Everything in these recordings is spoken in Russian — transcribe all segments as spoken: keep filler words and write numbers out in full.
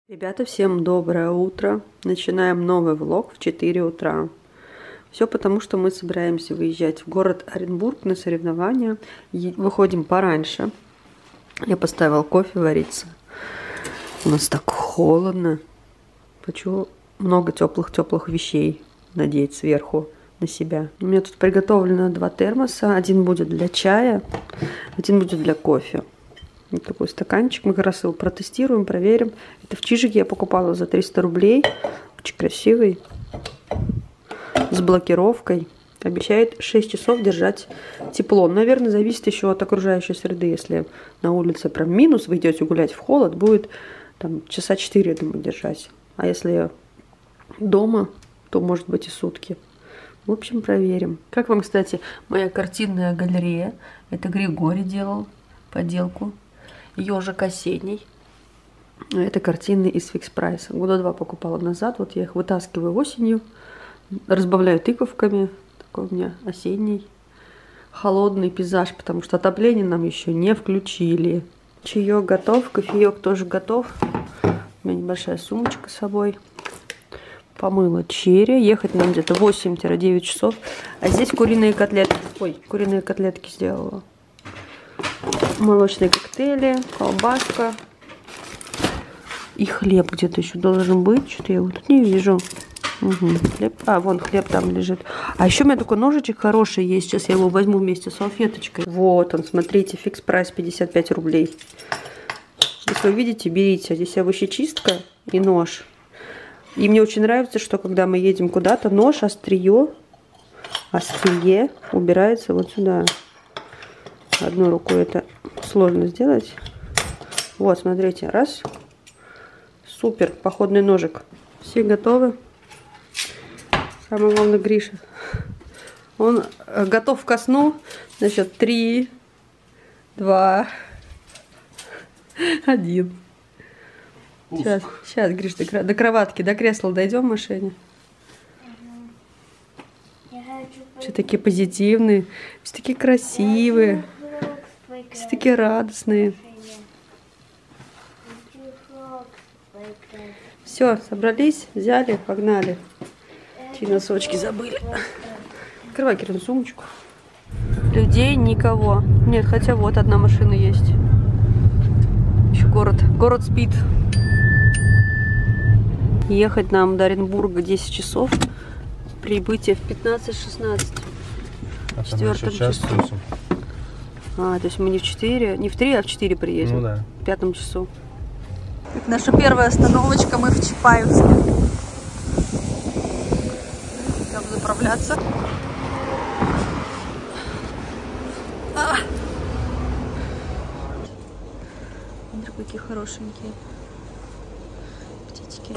Ребята, всем доброе утро. Начинаем новый влог в четыре утра. Все потому, что мы собираемся выезжать в город Оренбург на соревнования. Выходим пораньше. Я поставила кофе вариться. У нас так холодно. Хочу много теплых-теплых вещей надеть сверху на себя. У меня тут приготовлено два термоса. Один будет для чая, один будет для кофе. Вот такой стаканчик. Мы как раз его протестируем, проверим. Это в Чижике я покупала за триста рублей. Очень красивый. С блокировкой. Обещает шесть часов держать тепло. Наверное, зависит еще от окружающей среды. Если на улице прям минус, вы идете гулять в холод, будет там часа четыре, думаю, держать. А если дома, то может быть и сутки. В общем, проверим. Как вам, кстати, моя картинная галерея? Это Григорий делал поделку. Ежик осенний. Это картины из фикс прайса. Года два покупала назад. Вот я их вытаскиваю осенью. Разбавляю тыковками. Такой у меня осенний холодный пейзаж, потому что отопление нам еще не включили. Чаек готов, кофеек тоже готов. У меня небольшая сумочка с собой. Помыла черри. Ехать нам где-то восемь-девять часов. А здесь куриные котлетки. Ой, куриные котлетки сделала. Молочные коктейли, колбаска. И хлеб где-то еще должен быть. Что-то я его тут не вижу. Угу, хлеб. А, вон хлеб там лежит. А еще у меня такой ножичек хороший есть. Сейчас я его возьму вместе с салфеточкой. Вот он, смотрите, фикс прайс пятьдесят пять рублей. Если вы видите, берите. Здесь овощечистка и нож. И мне очень нравится, что когда мы едем куда-то, нож, острие, острие убирается вот сюда. Одной рукой это сложно сделать. Вот, смотрите, раз. Супер, походный ножик. Все готовы. Самое главное, Гриша. Он готов ко сну. Значит, три, два, один. Сейчас, сейчас, Гриш, до, до кроватки, до кресла дойдем в машине. Все такие позитивные, все такие красивые, все такие радостные. Все, собрались, взяли, погнали. Те носочки забыли. Открывай, Кирилл, сумочку. Людей никого. Нет, хотя вот одна машина есть. Еще город. Город спит. Ехать нам до Оренбурга десять часов. Прибытие в пятнадцать-шестнадцать. А в четвертом часу. А, то есть мы не в четыре, не в три, а в четыре приедем. Ну да. В пятом часу. Наша первая остановочка, мы в Чапаевске. Там заправляться. А! Смотри, какие хорошенькие птички.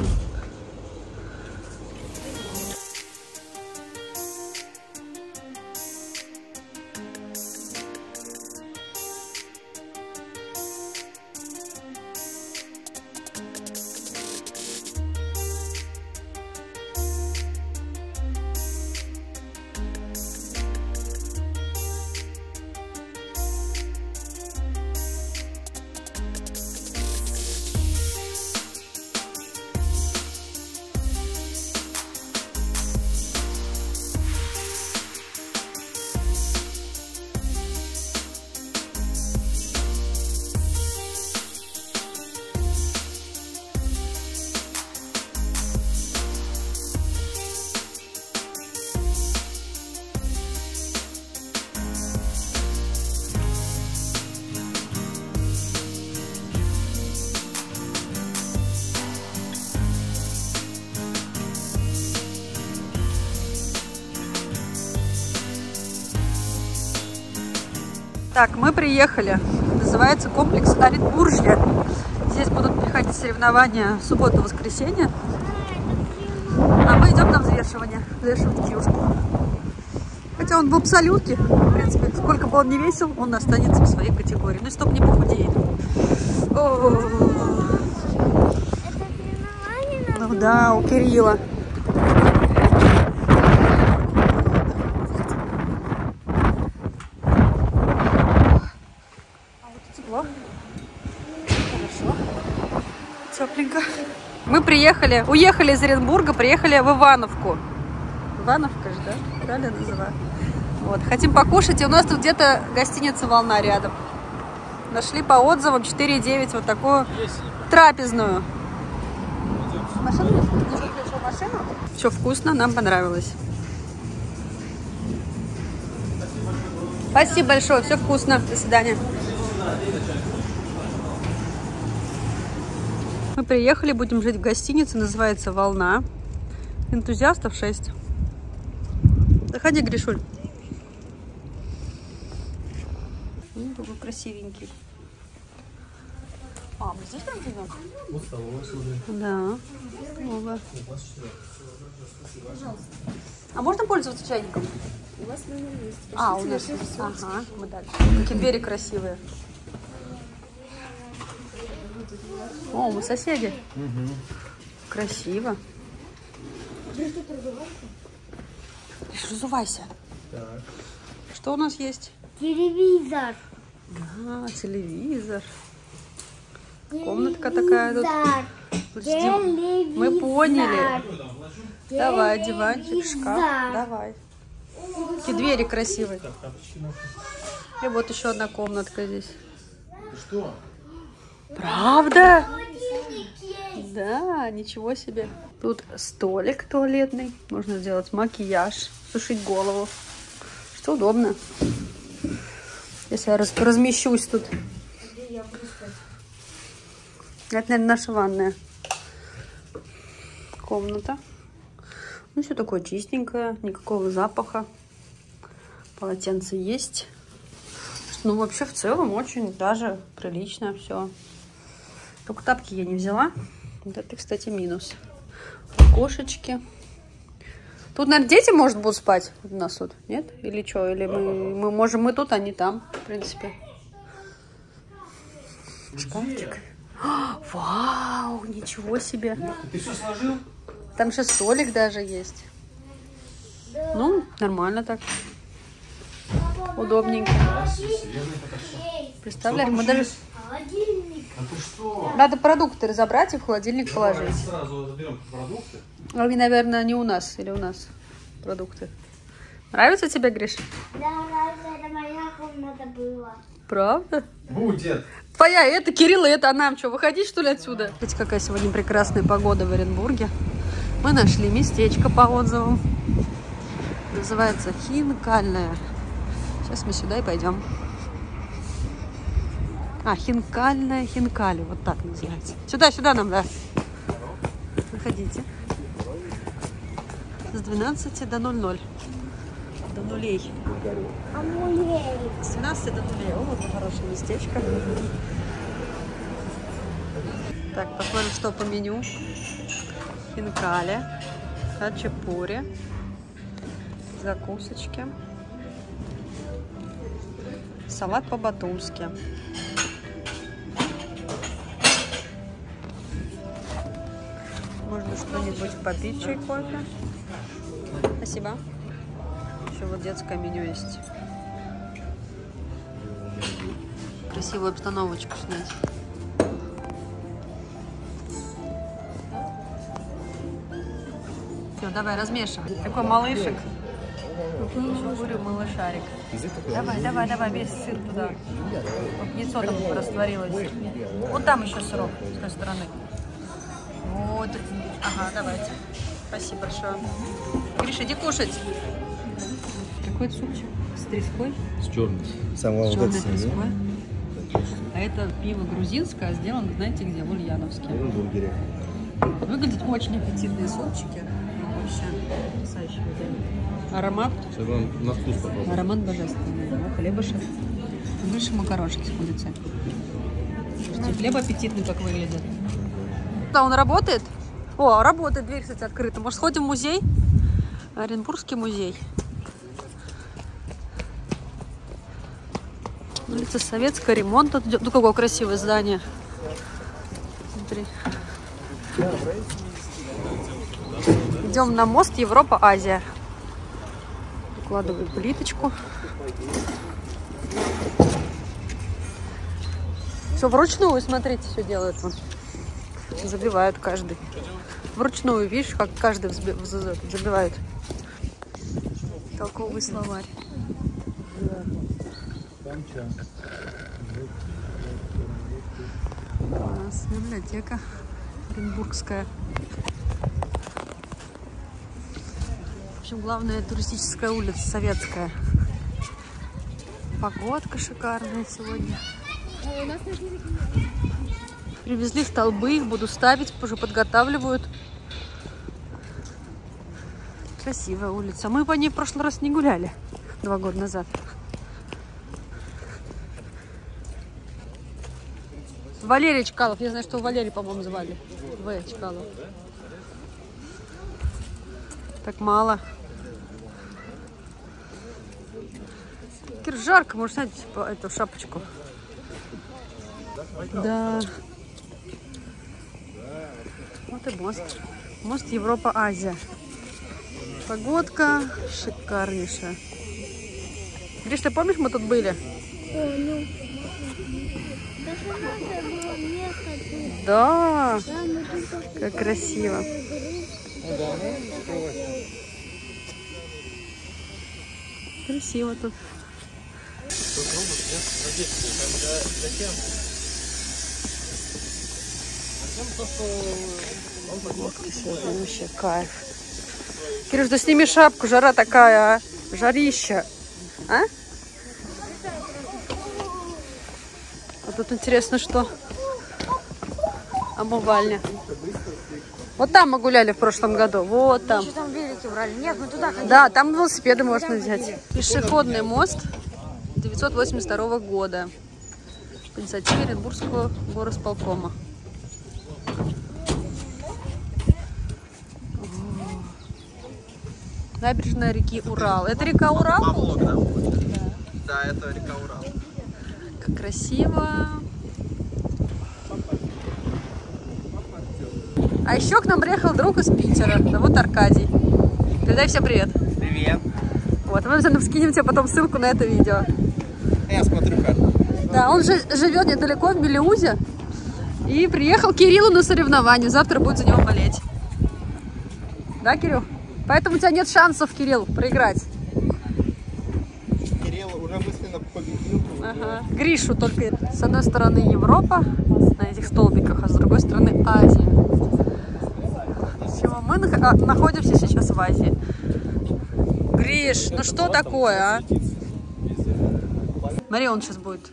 Так, мы приехали. Называется комплекс Оренбуржье. Здесь будут проходить соревнования в субботу-воскресенье. А мы идем на взвешивание. Взвешивать Кирюшку. Хотя он в абсолютке. В принципе, сколько бы он ни весил, он останется в своей категории. Ну, стоп, не похудеет. Ну да, у Кирилла. Хорошо. Тепленько. Мы приехали, уехали из Оренбурга, приехали в Ивановку. Ивановка же, да? Правильно называю? Вот, хотим покушать, и у нас тут где-то гостиница «Волна» рядом. Нашли по отзывам четыре девять вот такую трапезную. Машину? Машину? Все вкусно, нам понравилось. Спасибо большое, все вкусно. До свидания. Мы приехали, будем жить в гостинице, называется «Волна». Энтузиастов шесть. Заходи, Гришуль. Ну, такой красивенький. А, мы здесь там живем? Вот столовая, смотри. Да. Много. А можно пользоваться чайником? У вас номер есть. А, у нас. Ага, мы дальше. Какие двери красивые. О, мы соседи. Угу. Красиво. Разувайся. Так. Что у нас есть? Телевизор. А, телевизор. Комнатка такая тут. Тут сидим. Мы поняли. Давай, диванчик, шкаф. Давай. Какие двери красивые. И вот еще одна комнатка здесь. Что? Правда? Да, ничего себе. Тут столик туалетный. Можно сделать макияж, сушить голову. Что удобно. Если я раз размещусь тут. Это, наверное, наша ванная комната. Ну, все такое чистенькое, никакого запаха. Полотенце есть. Ну, вообще, в целом, очень даже прилично все. Только тапки я не взяла. Вот это, кстати, минус. Окошечки. Тут, наверное, дети, может, будут спать у нас тут, нет? Или что? Или мы, мы можем мы тут, а не там, в принципе. Шкафчик. Вау, ничего себе. Ты все сложил? Там же столик даже есть. Ну, нормально так. Удобненько. Представляешь, мы даже... А ты что? Надо продукты разобрать и в холодильник положить. Сразу заберем продукты. Они, наверное, не у нас или у нас продукты. Нравится тебе, Гриш? Да, раньше это моя комната была. Правда? Будет. Твоя, это Кирилла, это а нам что, выходить что ли отсюда? Видите, какая сегодня прекрасная погода в Оренбурге. Мы нашли местечко по отзывам. Называется Хинкальная. Сейчас мы сюда и пойдем. А, Хинкальная, Хинкали, вот так называется. Сюда, сюда нам, да. Заходите. С двенадцати до ноль ноль. До нулей. Амулей. С двенадцати до нулей. О, вот хорошее местечко. Так, посмотрим, что по меню. Хинкали, хачапури, закусочки, салат по-батумски. Можно что-нибудь попить, чай, кофе. Спасибо. Еще вот детское меню есть. Красивую обстановочку снять. Все, давай, размешивай. Такой малышек. Говорю, малышарик. Давай, давай, давай, весь сыр туда. Вот яйцо там растворилось. Вот там еще сырок с той стороны. Вот. Ага, давайте. Спасибо большое. Гриша, иди кушать. Какой это супчик? С треской? С черной. Самого С черной треской. А это пиво грузинское, сделано, знаете где? В Ульяновске. В бургере. Выглядят очень аппетитные супчики. Вообще потрясающий аромат. Сейчас вам на вкус попробуем. Аромат божественный. Вот хлебушек. Выше макарошек с курицей. Слушайте, хлеб аппетитный как выглядит. Да, он работает? О, работает, дверь, кстати, открыта. Может, сходим в музей? Оренбургский музей. Улица Советская, ремонт. Тут идет. Ну, какое красивое здание. Смотри. Идем на мост Европа-Азия. Укладываю плиточку. Все вручную, смотрите, все делают. забивают каждый. Вручную, видишь, как каждый забивает. Толковый словарь. У нас библиотека оренбургская. В общем, главная туристическая улица, советская. Погодка шикарная сегодня. Привезли столбы, их буду ставить, уже подготавливают. Красивая улица. Мы по ней в прошлый раз не гуляли, два года назад. Валерий Чкалов. Я знаю, что Валерий, по-моему, звали. В. Чкалов. Так мало. Кир, жарко, можно снять эту шапочку. Да. Вот и мост. Мост Европа-Азия. Погодка шикарнейшая. Гриш, ты помнишь, мы тут были? Да. Как красиво. Красиво тут. Сегодня вообще кайф. Кирюш, да сними шапку, жара такая, а? Жарища. А? А тут интересно, что? Омывальня. Вот там мы гуляли в прошлом году. Вот там. Что там велики брали? Нет, мы туда ходили. Да, там велосипеды можно взять. Пешеходный мост девятьсот восемьдесят второго года. По инициативе Оренбургского горосполкома. Набережная реки Урал. Это река Урал? Павлок, да? Да. Да, это река Урал. Как красиво. А еще к нам приехал друг из Питера. Зовут Аркадий. Передай всем привет. Привет. Вот, мы обязательно скинем тебе потом ссылку на это видео. Я смотрю карту. Да, он же живет недалеко, в Мелеузе. И приехал к Кириллу на соревнования. Завтра будет за него болеть. Да, Кирилл? Поэтому у тебя нет шансов, Кирилл, проиграть. Кирилл уже мысленно победил. Ага. Гришу только с одной стороны Европа на этих столбиках, а с другой стороны Азия. Чего? Мы находимся сейчас в Азии. Гриш, ну что такое, а? Смотри, он сейчас будет.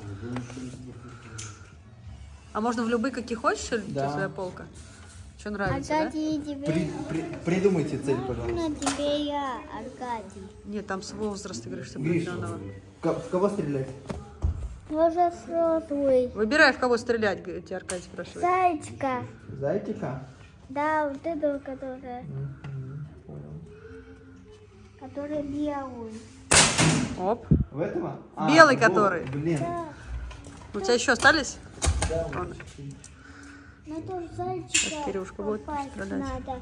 А можно в любые, какие хочешь, или да. Своя полка? Что нравится, Аркадий, да? тебе... При, при, придумайте цель, пожалуйста. На тебе я, Аркадий. Нет, там свой возраст, ты говоришь, Гриша, определенного. в кого стрелять? Может, взрослый. Выбирай, в кого стрелять, тебя Аркадий спрашивает. Зайчика. Зайчика? Да, вот эту, которая... Угу, понял. Который белый. Оп. В этого? Белый, а, который. Вот, блин. Да. У тебя еще остались? Да, Вон. На тот зайчика Сейчас Кирюшка будет попасть страдать. надо.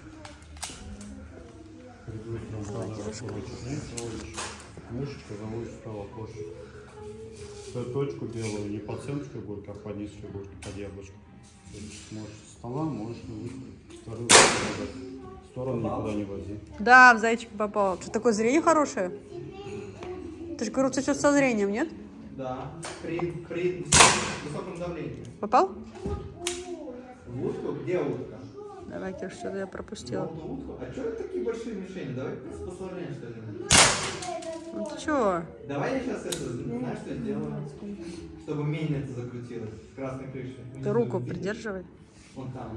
Мышечка заводишь вправо кошек. Точку белую не по центру горки, а по низу горки, под яблочко. Можешь с стола, можешь вторую сторону никуда не вози. Да, в зайчик попал. Что такое зрение хорошее? Ты же говорил, что со зрением, нет? Да, при, при высоком давлении. Попал? В утку? Где утка? Давай, Кир, что-то я пропустила. Утку? А что это такие большие мишени? Давай посложнее, что ли. Ну ты чё? Давай я сейчас это, знаешь, что сделаю? Чтобы мельница закрутилась с красной крышей. Ты руку придерживай. Вон там.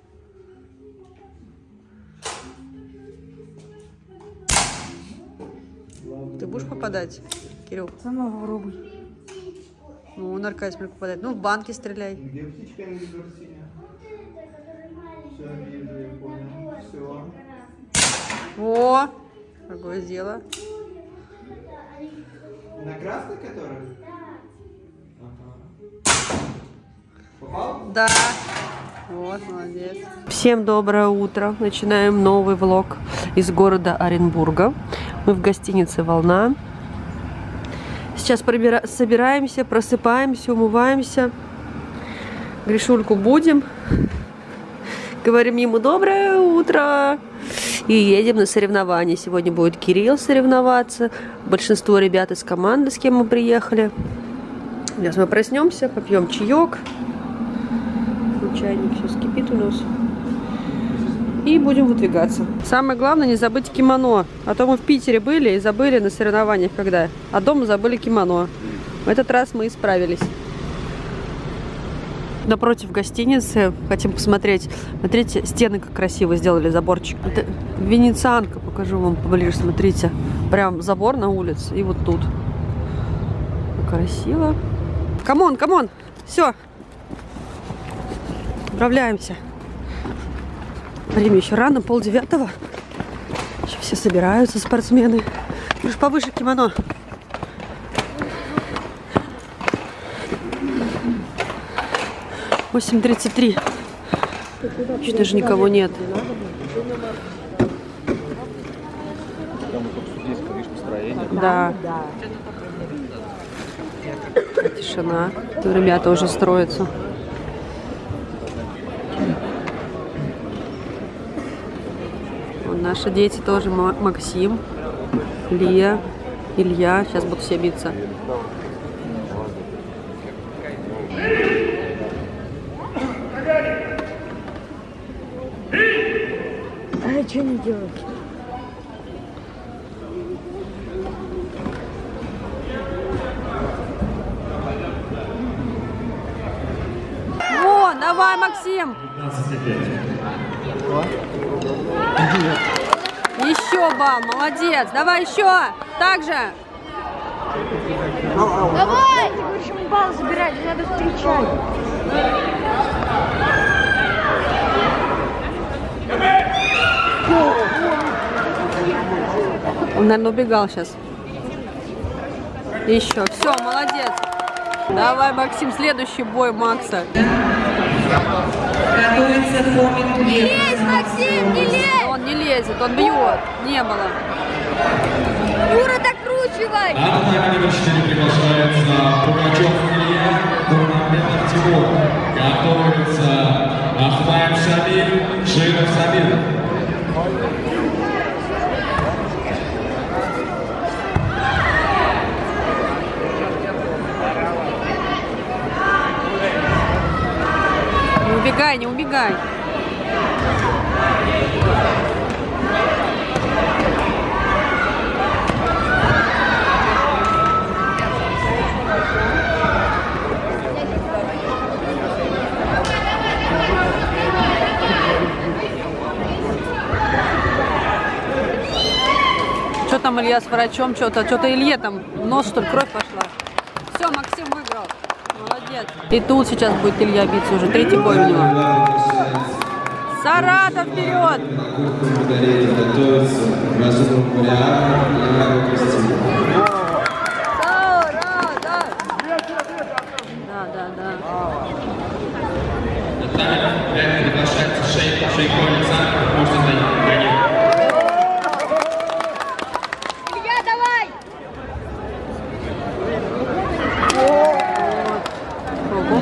Ты будешь попадать, Кирилл? Сама попробуй. Ну, он Аркадий мне попадает. Ну, в банке стреляй. Где птичка не вижу синяя? Все, вижу, я понял. Все. О, какое дело. На красный который? Ага. Попал? Да. Вот, молодец. Всем доброе утро. Начинаем новый влог из города Оренбурга. Мы в гостинице «Волна». Сейчас пробира... собираемся, просыпаемся, умываемся. Гришульку будем. Говорим ему доброе утро. И едем на соревнования. Сегодня будет Кирилл соревноваться. Большинство ребят из команды, с кем мы приехали. Сейчас мы проснемся, попьем чаек. Чайник все скипит у нас. И будем выдвигаться. Самое главное, не забыть кимоно. А то мы в Питере были и забыли на соревнованиях когда. А дома забыли кимоно. В этот раз мы исправились. Напротив гостиницы хотим посмотреть. Смотрите, стены как красиво сделали, заборчик. Это венецианка, покажу вам поближе, смотрите. Прям забор на улице и вот тут. Красиво. Камон, камон, все. Отправляемся. Время еще рано, полдевятого. Еще все собираются, спортсмены. Уж повыше кимоно. восемь тридцать три. Что же никого нет. Да. Тишина. Тут ребята уже строятся. Вон наши дети тоже. Максим, Лия, Илья. Сейчас будут все биться. А что не делать? Вон, давай, Максим. Еще бал, молодец. Давай еще. Так же. Давай! Ты будешь балл забирать, надо встречать. Он, наверное, убегал сейчас. Еще. Все, молодец. Давай, Максим, следующий бой Макса. Не лезь, Максим, не лезь! Он не лезет, он бьет. Не было. Юра, докручивай! На данный номер четыре приглашается Пугачев Илья, турнамент Тимур. Готовится Ахмаев Шамиль, Широв Самир. Не убегай, не убегай. Что там Илья с врачом? Что-то, что-то Илье там в нос, что ли, кровь пошла. Все, Максим выиграл. Молодец. И тут сейчас будет Илья биться уже. Третий бой у него. Саратов вперед! Да, да, да. Приглашается Шейх, Шейх Александр, можете за ним. Илья, давай! Ого.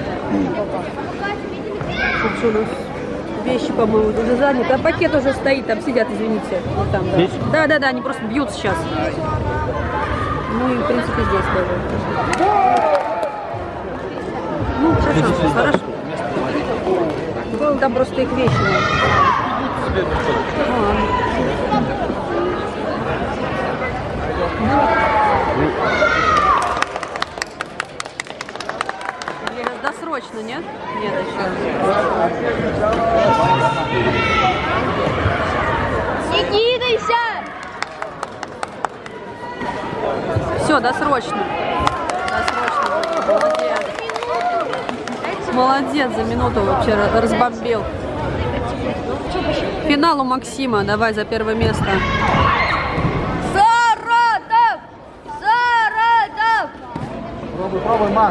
Тут что у нас? Вещи, по-моему, уже заняты. А пакет уже стоит, там сидят, извините. Вот там, да. Да, да, да, они просто бьют сейчас. Ну и, в принципе, здесь тоже. Ну, хорошо, хорошо. Там просто их вещи. Досрочно, нет? Нет, еще. Не кидайся! Все, досрочно. Досрочно. Молодец. Молодец, за минуту вообще разбомбил. Финал у Максима. Давай за первое место. Саратов! Саратов! Пробуй, пробуй, Мак.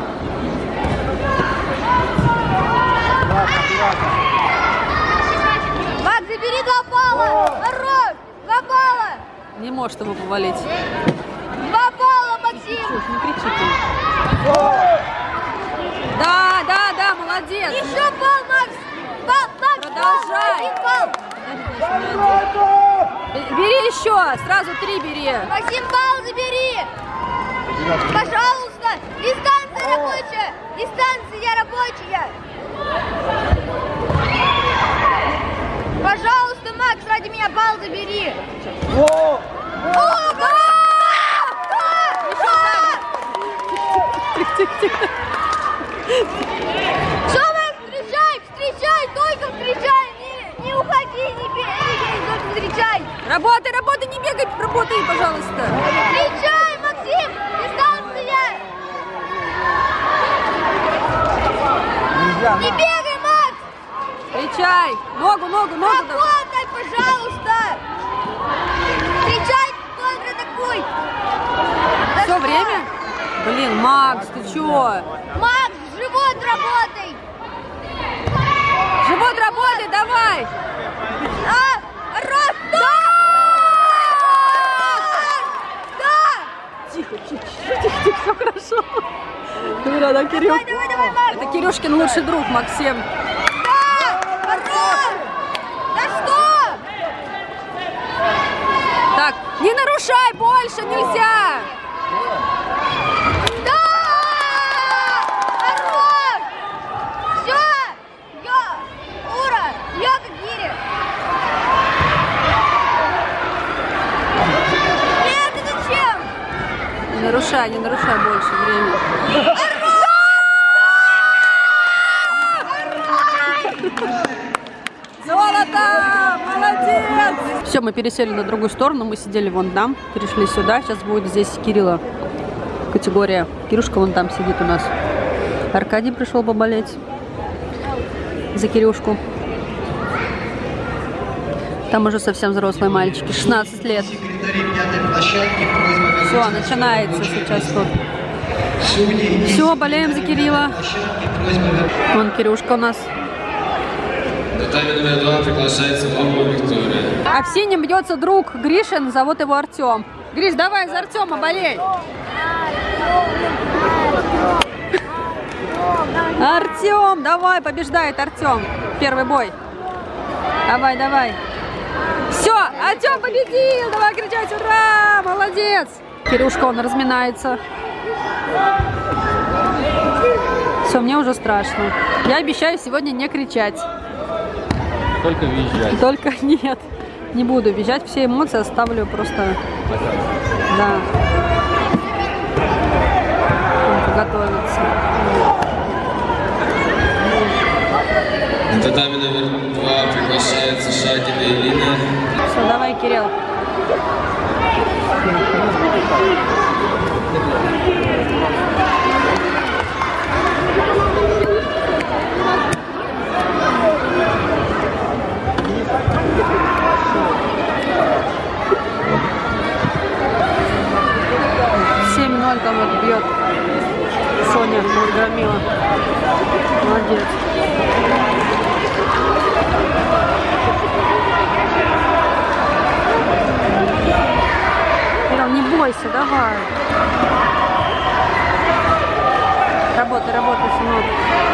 Мак, забери два балла! Хорош! Два балла! Не может его повалить. Два балла, Максим! Не кричи ты. Да, да, да, молодец. молодец. Еще балл, Макс. Балл, Макс. Продолжай. Один балл. Бери еще, сразу три бери. Максим, балл забери. Пожалуйста. Дистанция рабочая. Дистанция рабочая. Пожалуйста, Макс, ради меня балл забери. О, да! Все, Макс, встречай, встречай, только встречай, не, не уходи, не бей, только встречай. Работай, работай, не бегай, работай, пожалуйста. Встречай, Максим, дистанция. Не бегай, Макс. Встречай, ногу, ногу, ногу. Работай, пожалуйста. Встречай, контратакуй. Все время? Блин, Макс, ты чё? Макс, живот работай. Живот работай, давай. А, раз, да! Да! Тихо, тихо, тихо, тихо, все хорошо. Давай, да, Кирилл. Давай, давай, давай, Макс. Это Кирюшкин лучший друг, Максим. Да! Хорош! Да что? Так, не нарушай больше, нельзя. Да! Хорош! Все! Я! Ура! Я как гири! Нет, ты зачем? Не нарушай, не нарушай больше время. Золото! Молодец! Все, мы пересели на другую сторону, мы сидели вон там, перешли сюда. Сейчас будет здесь Кирилла категория. Кирюшка вон там сидит у нас. Аркадий пришел поболеть за Кирюшку. Там уже совсем взрослые мальчики, шестнадцать лет. Все, начинается сейчас тут. Все, болеем за Кирилла. Вон Кирюшка у нас. Татами номер два приглашается новую Виктория. А в синем бьется друг Гришин, зовут его Артем. Гриш, давай за Артема болей. Артем, давай, побеждает Артем. Первый бой. Давай, давай. Все, Артем победил. Давай кричать, ура, молодец. Кирюшка, он разминается. Все, мне уже страшно. Я обещаю сегодня не кричать. Только визжать. Только нет, не буду визжать, все эмоции оставлю просто. Да. Он готовится. На татами номер два приглашается Шагина Элина. Все, давай, Кирилл. семь ноль там вот бьет Соня Мургамила. Молодец. Кирилл, не бойся, давай. Работай, работай, сынок.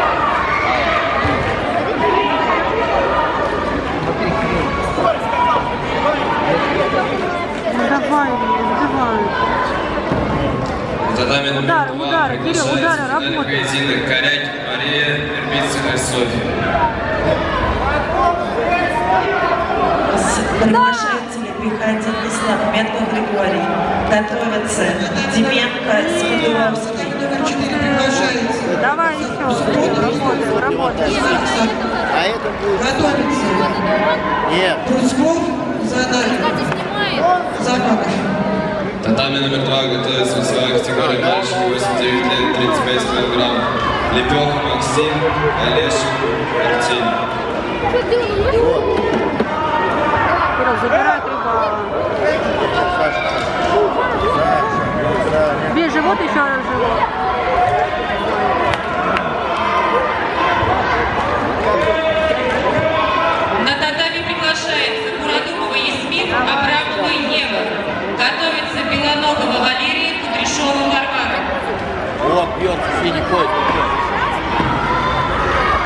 Ну давай, давай. Татами номер Удары, два удары, Кирилл, удары, приглашается финальный работай. поединок Коряк Мария, Вербицына Софья. Приглашается Михайлович Славменко Григорий. Готовится Деменко Смодуровский. Давай еще. Работаем, работаем. А это будет... Нет. Татами номер два готовится весовая категория мальчики восемь девять лет, тридцать пять килограмм. Лепеха Максим, Олешек Артемий. Кирилл, забирай три балла. Бей живот, еще раз живот. На татами приглашается Мурадумова Ясмин, Абрамова Ева. Готовится Белоногова Валерия, Кудряшова Варвара. Вот, бьет, синий ходит.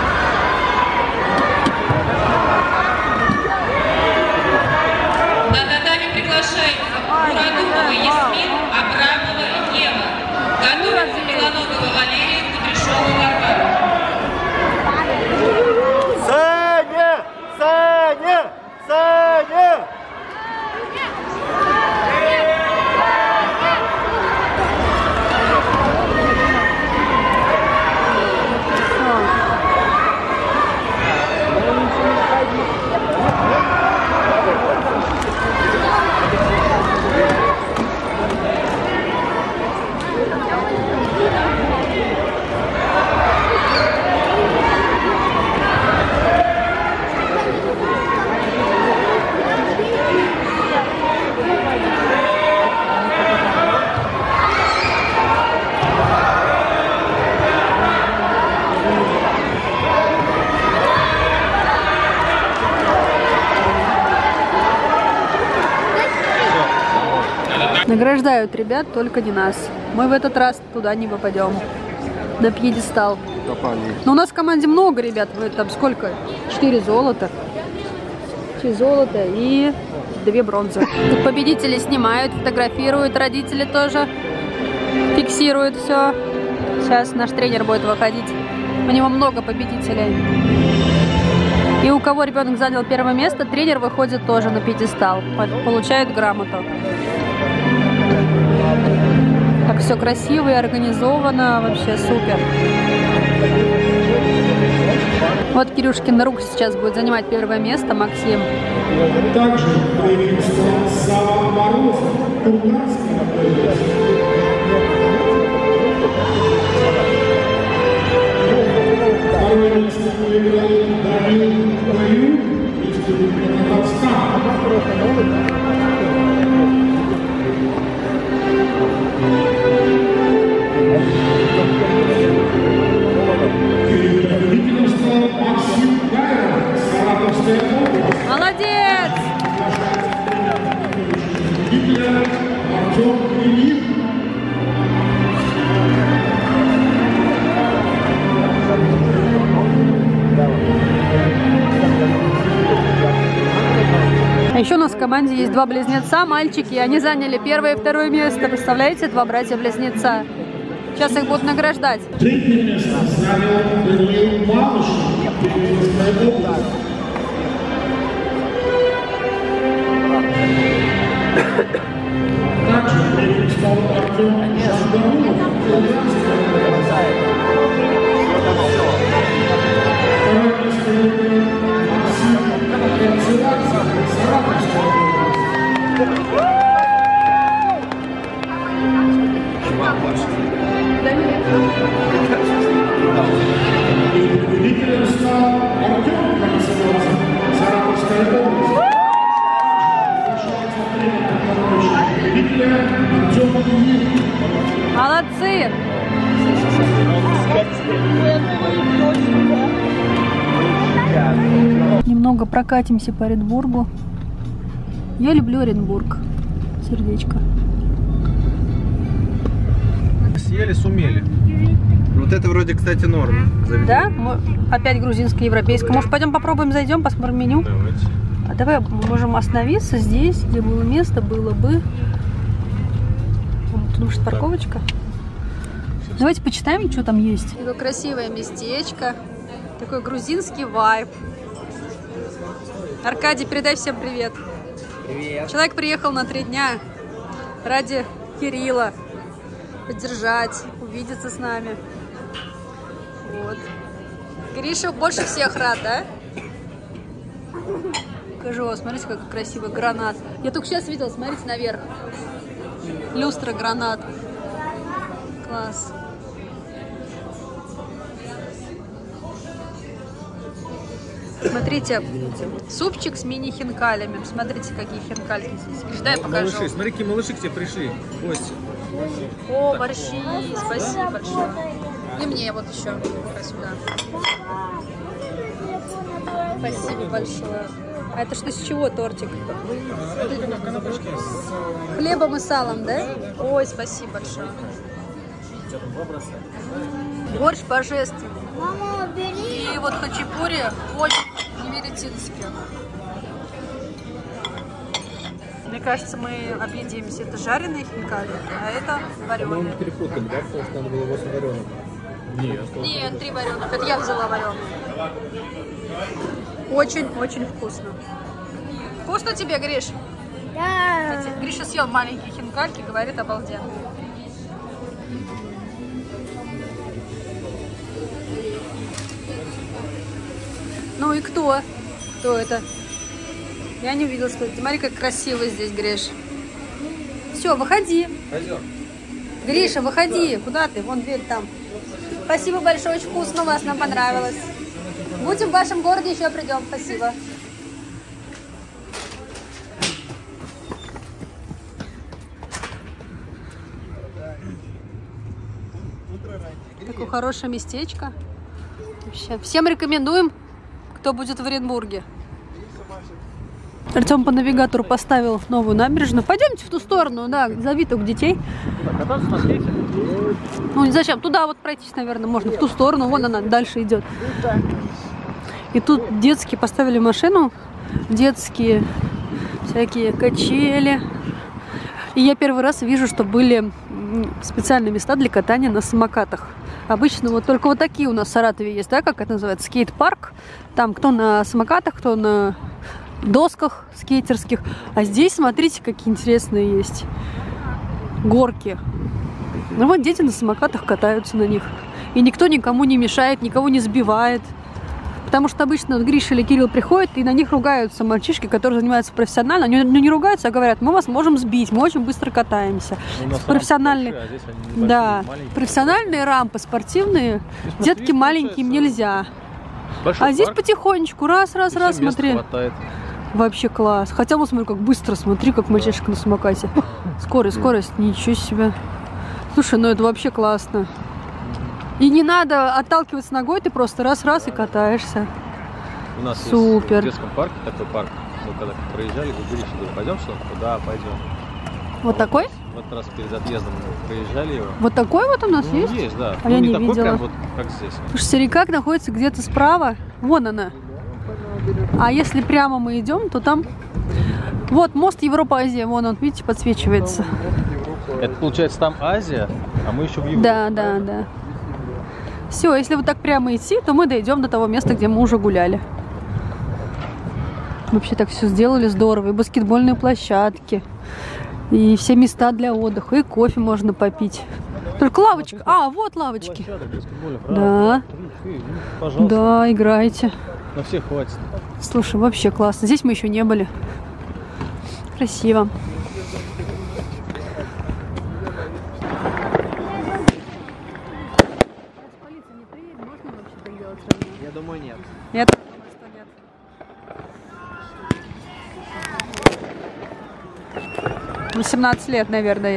Награждают ребят, только не нас. Мы в этот раз туда не попадем. На пьедестал. Но у нас в команде много ребят. Там сколько? Четыре золота. Четыре золота и две бронзы. Тут победители снимают, фотографируют, родители тоже фиксируют все. Сейчас наш тренер будет выходить. У него много победителей. И у кого ребенок занял первое место, тренер выходит тоже на пьедестал. Получает грамоту. Так все красиво и организовано. Вообще супер. Вот Кирюшкин друг сейчас будет занимать первое место, Максим. Также появился Сава Морозов, Курганский область. Второе место выиграл Данил Баюк, Республика Татарстан. Победителем стал Максим Гайров, Саратовская область. Молодец! Победителем Артем Ильин. А еще у нас в команде есть два близнеца, мальчики, и они заняли первое и второе место. Представляете, два братья-близнеца. Сейчас их будут награждать. Третье место занял Даниил Малышев. Также третьим стал Артем Жандарулов. Второе место выиграл Максим Концелакцев. Саратовская область. И победителем стал Артем Концелакцев. Саратовская область. Победителем Артем Ильин. Молодцы! Немного прокатимся по Оренбургу. Я люблю Оренбург. Сердечко. Съели, сумели. Вот это вроде, кстати, норм. Да? Опять грузинско-европейское. Может, пойдем попробуем, зайдем, посмотрим меню? Давайте. А давай мы можем остановиться здесь, где было место, было бы. Тут может парковочка. Давайте почитаем, что там есть. Такое красивое местечко. Такой грузинский вайб. Аркадий, передай всем привет. Привет. Человек приехал на три дня ради Кирилла. Поддержать, увидеться с нами. Вот. Гриша больше всех рад, да? Покажу, смотрите, какой красивый гранат. Я только сейчас видела, смотрите наверх. Люстра, гранат. Класс. Смотрите, супчик с мини-хинкалями. Смотрите, какие хинкальки здесь. Дай покажу. Малыши, смотри, какие малыши к тебе пришли. Гости. О, борщи, спасибо большое. И мне вот еще сюда. Спасибо большое. А это что, с чего тортик? Хлебом и салом, да? Ой, спасибо большое. Борщ божественный. И вот хачапури очень медицинский. Мне кажется, мы объедимся. Это жареные хинкали, а это вареные. Мы перепутали, да? Потому что надо было восемь вареных. Нет. Нет, три вареных. Это я взяла вареных. Очень-очень вкусно. Вкусно тебе, Гриш? Да. Кстати, Гриша съел маленькие хинкальки, говорит, обалденно. Ну и кто? Кто это? Я не увидела, что это. Смотри, как красиво здесь, Гриш. Все, выходи. Пойдем. Гриша, выходи. Куда ты? Вон дверь там. Спасибо большое, очень вкусно у вас, нам понравилось. Будем в вашем городе, еще придем. Спасибо. Такое хорошее местечко. Вообще. Всем рекомендуем, кто будет в Оренбурге. Артем по навигатору поставил новую набережную. Пойдемте в ту сторону, да, завиток детей. Кататься на скейте? Ну, зачем? Туда вот пройтись, наверное, можно. В ту сторону. Вон она дальше идет. И тут детские поставили машину. Детские всякие качели. И я первый раз вижу, что были специальные места для катания на самокатах. Обычно вот только вот такие у нас в Саратове есть, да, как это называется, скейт-парк. Там кто на самокатах, кто на досках скейтерских. А здесь, смотрите, какие интересные есть горки. Ну вот дети на самокатах катаются на них. И никто никому не мешает, никого не сбивает. Потому что обычно вот Гриша или Кирилл приходят, и на них ругаются мальчишки, которые занимаются профессионально. Они не ругаются, а говорят, мы вас можем сбить, мы очень быстро катаемся. Профессиональные, большие, а да, профессиональные рампы спортивные, здесь детки маленьким нельзя. Большой а парк. Здесь потихонечку, раз, раз, раз, смотри. Хватает. Вообще класс. Хотя вот смотри, как быстро, смотри, как мальчишка на самокате. Скорость, скорость, ничего себе. Слушай, ну это вообще классно. И не надо отталкиваться ногой, ты просто раз-раз и катаешься. У нас супер. Есть в детском парке такой парк. Мы когда проезжали, говорили, что пойдем что-то? Да, пойдем. Вот, вот такой? В этот раз перед отъездом мы проезжали его. Вот такой вот у нас ну, есть? Есть, да. А ну, я не, не такой видела. Прям вот, как здесь. Слушай, Серикак находится где-то справа. Вон она. А если прямо мы идем, то там... Вот мост Европа-Азия, вон он, видите, подсвечивается. Это получается там Азия, а мы еще в Европе. Да, да, да. Все, если вот так прямо идти, то мы дойдем до того места, где мы уже гуляли. Вообще так все сделали здорово. И баскетбольные площадки, и все места для отдыха, и кофе можно попить. Только лавочка. А, вот лавочки. Да. Да, играйте. На всех хватит. Слушай, вообще классно. Здесь мы еще не были. Красиво. Я думаю, нет. Нет? восемнадцать лет, наверное.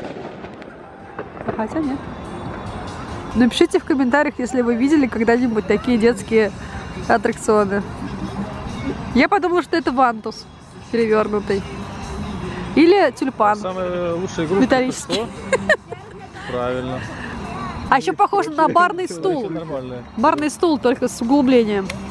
Хотя нет. Напишите в комментариях, если вы видели когда-нибудь такие детские аттракционы. Я подумала, что это вантус перевернутый. Или тюльпан. Самая лучшая игрушка. Металлический. Правильно. А еще похоже на барный стул. Барный стул, только с углублением.